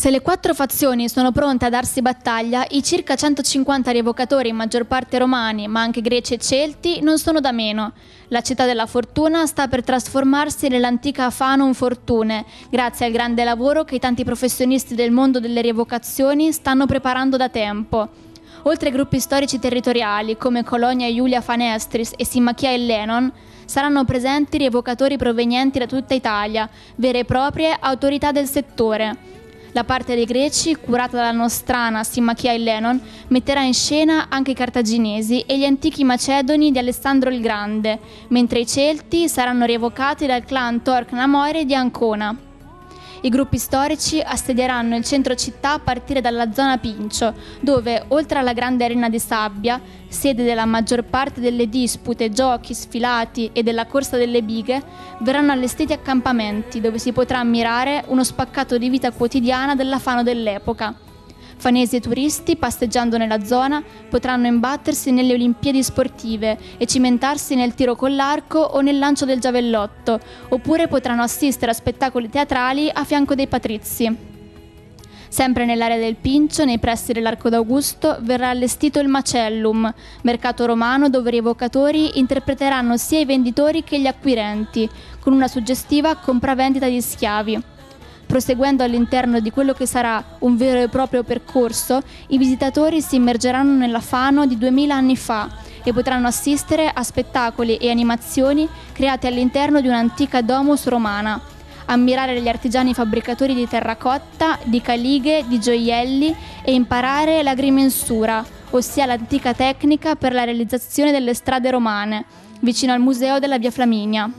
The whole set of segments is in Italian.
Se le quattro fazioni sono pronte a darsi battaglia, i circa 150 rievocatori, in maggior parte romani, ma anche greci e celti, non sono da meno. La città della fortuna sta per trasformarsi nell'antica Fanum Fortune, grazie al grande lavoro che i tanti professionisti del mondo delle rievocazioni stanno preparando da tempo. Oltre ai gruppi storici territoriali, come Colonia Iulia Fanestris e Simachia Ellenon, saranno presenti rievocatori provenienti da tutta Italia, vere e proprie autorità del settore. La parte dei greci, curata dalla nostrana Simachia Ellenon, metterà in scena anche i cartaginesi e gli antichi macedoni di Alessandro il Grande, mentre i celti saranno rievocati dal clan Torc Namore di Ancona. I gruppi storici assedieranno il centro città a partire dalla zona Pincio, dove, oltre alla grande arena di sabbia, sede della maggior parte delle dispute, giochi, sfilati e della corsa delle bighe, verranno allestiti accampamenti dove si potrà ammirare uno spaccato di vita quotidiana della Fano dell'epoca. Fanesi e turisti, passeggiando nella zona, potranno imbattersi nelle Olimpiadi sportive e cimentarsi nel tiro con l'arco o nel lancio del giavellotto, oppure potranno assistere a spettacoli teatrali a fianco dei patrizi. Sempre nell'area del Pincio, nei pressi dell'Arco d'Augusto, verrà allestito il Macellum, mercato romano dove i rievocatori interpreteranno sia i venditori che gli acquirenti, con una suggestiva compravendita di schiavi. Proseguendo all'interno di quello che sarà un vero e proprio percorso, i visitatori si immergeranno nella Fano di 2000 anni fa e potranno assistere a spettacoli e animazioni creati all'interno di un'antica domus romana, ammirare gli artigiani fabbricatori di terracotta, di calighe, di gioielli e imparare l'agrimensura, ossia l'antica tecnica per la realizzazione delle strade romane, vicino al museo della Via Flaminia.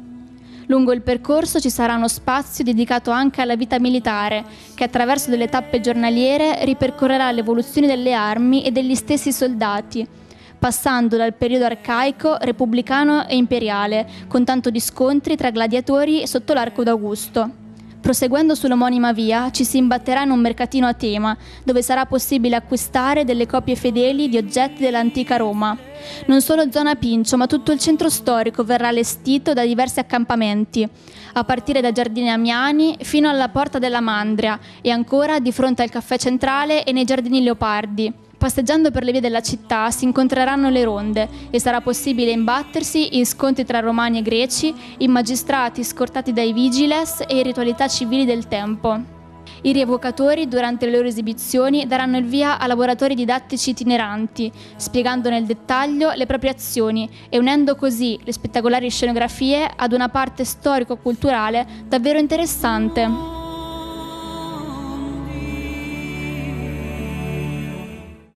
Lungo il percorso ci sarà uno spazio dedicato anche alla vita militare, che attraverso delle tappe giornaliere ripercorrerà l'evoluzione delle armi e degli stessi soldati, passando dal periodo arcaico, repubblicano e imperiale, con tanto di scontri tra gladiatori sotto l'Arco d'Augusto. Proseguendo sull'omonima via ci si imbatterà in un mercatino a tema, dove sarà possibile acquistare delle copie fedeli di oggetti dell'antica Roma. Non solo zona Pincio, ma tutto il centro storico verrà allestito da diversi accampamenti, a partire da Giardini Amiani fino alla Porta della Mandria e ancora di fronte al caffè centrale e nei Giardini Leopardi. Passeggiando per le vie della città si incontreranno le ronde e sarà possibile imbattersi in scontri tra romani e greci, in magistrati scortati dai vigiles e in ritualità civili del tempo. I rievocatori durante le loro esibizioni daranno il via a laboratori didattici itineranti, spiegando nel dettaglio le proprie azioni e unendo così le spettacolari scenografie ad una parte storico-culturale davvero interessante.